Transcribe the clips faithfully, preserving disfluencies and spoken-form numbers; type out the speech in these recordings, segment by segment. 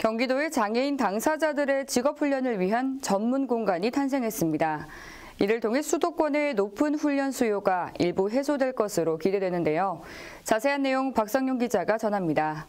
경기도의 장애인 당사자들의 직업훈련을 위한 전문 공간이 탄생했습니다. 이를 통해 수도권의 높은 훈련 수요가 일부 해소될 것으로 기대되는데요. 자세한 내용 박상용 기자가 전합니다.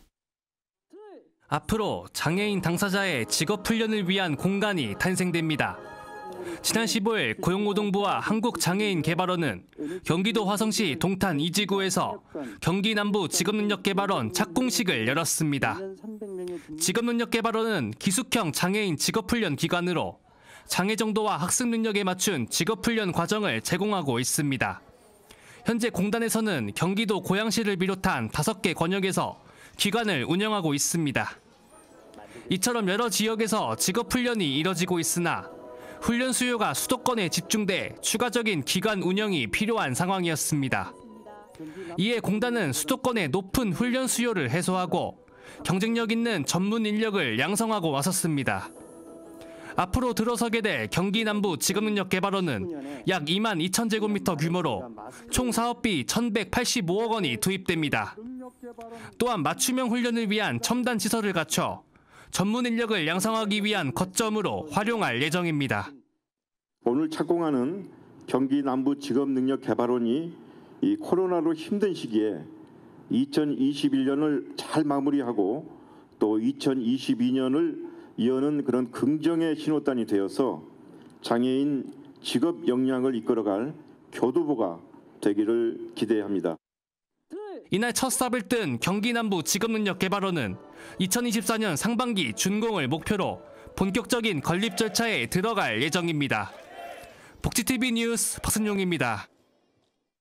앞으로 장애인 당사자의 직업훈련을 위한 공간이 탄생됩니다. 지난 십오일 고용노동부와 한국장애인개발원은 경기도 화성시 동탄 이지구에서 경기남부 직업능력개발원 착공식을 열었습니다. 직업능력개발원은 기숙형 장애인 직업훈련 기관으로 장애 정도와 학습 능력에 맞춘 직업훈련 과정을 제공하고 있습니다. 현재 공단에서는 경기도 고양시를 비롯한 다섯 개 권역에서 기관을 운영하고 있습니다. 이처럼 여러 지역에서 직업훈련이 이뤄지고 있으나 훈련 수요가 수도권에 집중돼 추가적인 기관 운영이 필요한 상황이었습니다. 이에 공단은 수도권의 높은 훈련 수요를 해소하고 경쟁력 있는 전문 인력을 양성하고 나섰습니다. 앞으로 들어서게 될 경기남부 직업능력개발원은 약 이만 이천 제곱미터 규모로 총 사업비 천백팔십오억 원이 투입됩니다. 또한 맞춤형 훈련을 위한 첨단 시설을 갖춰 전문 인력을 양성하기 위한 거점으로 활용할 예정입니다. 오늘 착공하는 경기남부 직업능력개발원이 이 코로나로 힘든 시기에 이천이십일 년을 잘 마무리하고 또 이천이십이 년을 이어는 그런 긍정의 신호단이 되어서 장애인 직업 역량을 이끌어갈 교두보가 되기를 기대합니다. 이날 첫 삽을 뜬 경기남부 직업능력개발원은 이천이십사 년 상반기 준공을 목표로 본격적인 건립 절차에 들어갈 예정입니다. 복지티비 뉴스 박선용입니다.